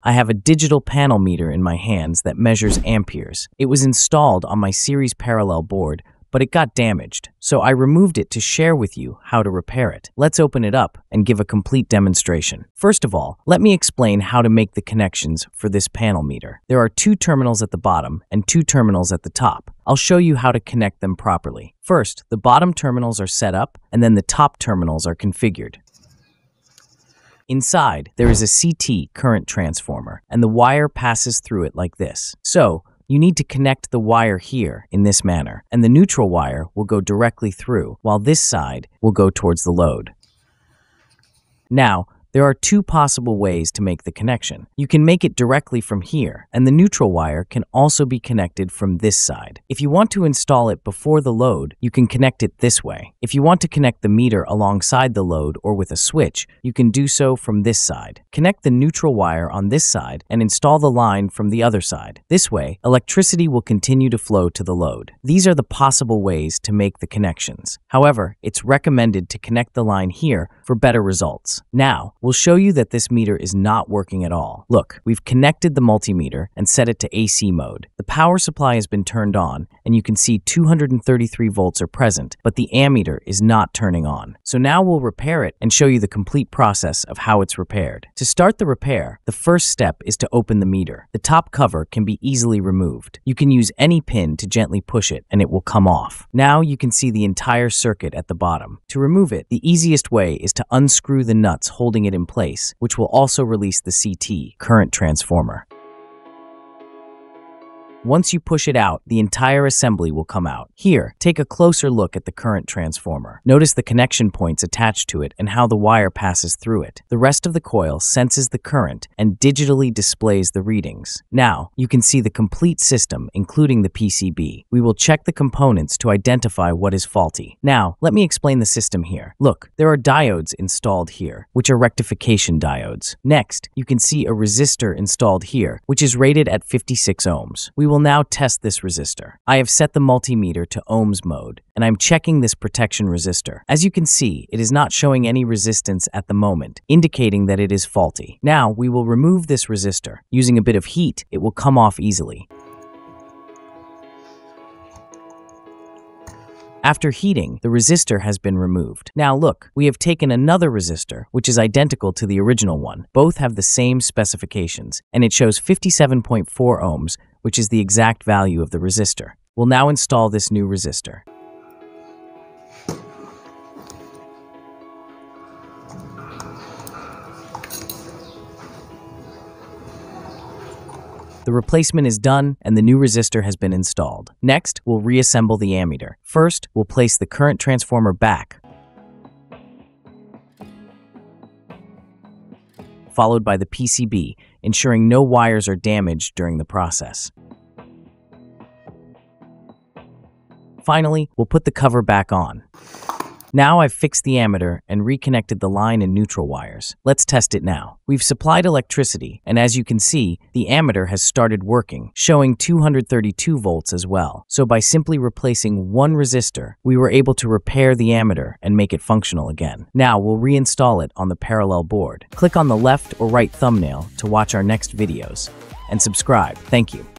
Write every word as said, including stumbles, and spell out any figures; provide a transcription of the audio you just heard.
I have a digital panel meter in my hands that measures amperes. It was installed on my series parallel board, but it got damaged, so I removed it to share with you how to repair it. Let's open it up and give a complete demonstration. First of all, let me explain how to make the connections for this panel meter. There are two terminals at the bottom and two terminals at the top. I'll show you how to connect them properly. First, the bottom terminals are set up, and then the top terminals are configured. Inside, there is a C T current transformer, and the wire passes through it like this. So, you need to connect the wire here in this manner, and the neutral wire will go directly through, while this side will go towards the load. Now, there are two possible ways to make the connection. You can make it directly from here, and the neutral wire can also be connected from this side. If you want to install it before the load, you can connect it this way. If you want to connect the meter alongside the load or with a switch, you can do so from this side. Connect the neutral wire on this side and install the line from the other side. This way, electricity will continue to flow to the load. These are the possible ways to make the connections. However, it's recommended to connect the line here for better results. Now, we'll show you that this meter is not working at all. Look, we've connected the multimeter and set it to A C mode. The power supply has been turned on, and you can see two hundred thirty-three volts are present, but the ammeter is not turning on. So now we'll repair it and show you the complete process of how it's repaired. To start the repair, the first step is to open the meter. The top cover can be easily removed. You can use any pin to gently push it, and it will come off. Now you can see the entire circuit at the bottom. To remove it, the easiest way is to unscrew the nuts holding it in place, which will also release the C T current transformer. Once you push it out, the entire assembly will come out. Here, take a closer look at the current transformer. Notice the connection points attached to it and how the wire passes through it. The rest of the coil senses the current and digitally displays the readings. Now, you can see the complete system, including the P C B. We will check the components to identify what is faulty. Now, let me explain the system here. Look, there are diodes installed here, which are rectification diodes. Next, you can see a resistor installed here, which is rated at fifty-six ohms. We will now test this resistor. I have set the multimeter to ohms mode, and I'm checking this protection resistor. As you can see, it is not showing any resistance at the moment, indicating that it is faulty. Now, we will remove this resistor. Using a bit of heat, it will come off easily. After heating, the resistor has been removed. Now look, we have taken another resistor, which is identical to the original one. Both have the same specifications, and it shows fifty-seven point four ohms, which is the exact value of the resistor. We'll now install this new resistor. The replacement is done, and the new resistor has been installed. Next, we'll reassemble the ammeter. First, we'll place the current transformer back, followed by the P C B, ensuring no wires are damaged during the process. Finally, we'll put the cover back on. Now I've fixed the ammeter and reconnected the line and neutral wires. Let's test it now. We've supplied electricity, and as you can see, the ammeter has started working, showing two hundred thirty-two volts as well. So by simply replacing one resistor, we were able to repair the ammeter and make it functional again. Now we'll reinstall it on the parallel board. Click on the left or right thumbnail to watch our next videos, and subscribe. Thank you.